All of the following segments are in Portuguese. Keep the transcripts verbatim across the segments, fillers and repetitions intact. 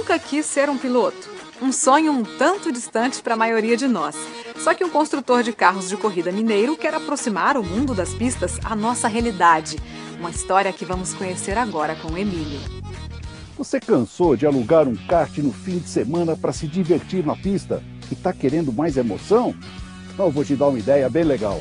nunca quis ser um piloto? Um sonho um tanto distante para a maioria de nós. Só que um construtor de carros de corrida mineiro quer aproximar o mundo das pistas à nossa realidade. Uma história que vamos conhecer agora com o Emílio. Você cansou de alugar um kart no fim de semana para se divertir na pista e está querendo mais emoção? Então eu vou te dar uma ideia bem legal.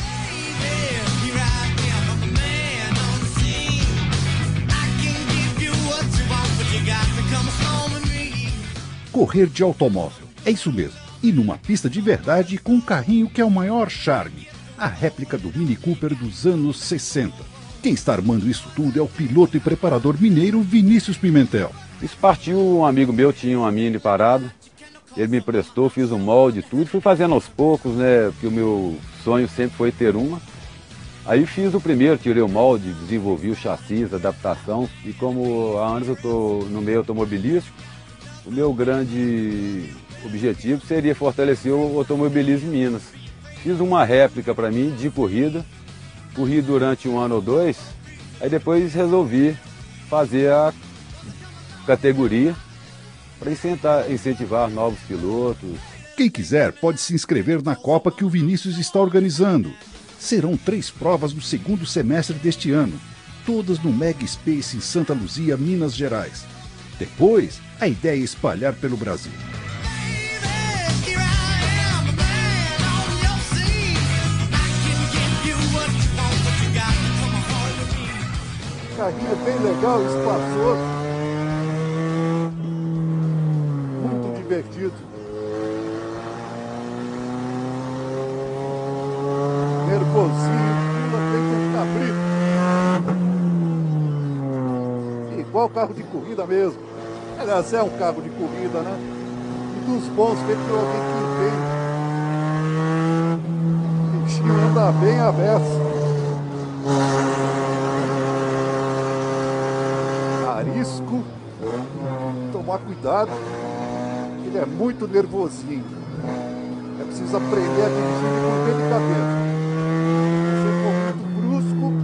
Correr de automóvel, é isso mesmo. E numa pista de verdade com um carrinho que é o maior charme. A réplica do Mini Cooper dos anos sessenta. Quem está armando isso tudo é o piloto e preparador mineiro Vinícius Pimentel. Isso partiu, um amigo meu tinha uma Mini parado. Ele me emprestou, fiz um molde e tudo. Fui fazendo aos poucos, né? Porque o meu sonho sempre foi ter uma. Aí fiz o primeiro, tirei o molde, desenvolvi o chassi, a adaptação. E como há anos eu estou no meio automobilístico, o meu grande objetivo seria fortalecer o automobilismo em Minas. Fiz uma réplica para mim de corrida, corri durante um ano ou dois, aí depois resolvi fazer a categoria para incentivar novos pilotos. Quem quiser pode se inscrever na Copa que o Vinícius está organizando. Serão três provas no segundo semestre deste ano, todas no Mega Space em Santa Luzia, Minas Gerais. Depois, a ideia é espalhar pelo Brasil. O carrinho é bem legal, espaçoso. Muito divertido. Nervosinho, pula feito um cabrito. Igual carro de corrida mesmo. Aliás, é um carro de corrida, né? E dos bons feitos por alguém que entende. O bichinho anda bem aberto. Arisco. Tomar cuidado. Ele é muito nervosinho. É preciso aprender a dirigir com delicadeza. Se for muito brusco.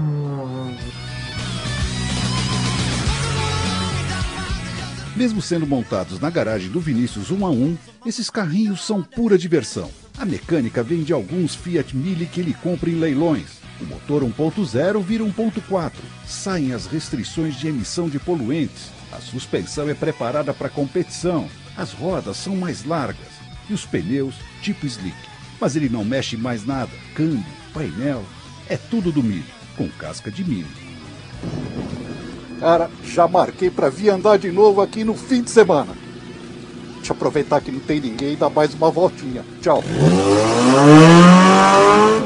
Mesmo sendo montados na garagem do Vinícius um a um, esses carrinhos são pura diversão. A mecânica vem de alguns Fiat Mille que ele compra em leilões. O motor um ponto zero vira um ponto quatro. Saem as restrições de emissão de poluentes. A suspensão é preparada para competição. As rodas são mais largas. E os pneus tipo slick. Mas ele não mexe mais nada. Câmbio, painel, é tudo do Mille, com casca de milho. Cara, já marquei para vir andar de novo aqui no fim de semana. Deixa eu aproveitar que não tem ninguém e dar mais uma voltinha. Tchau.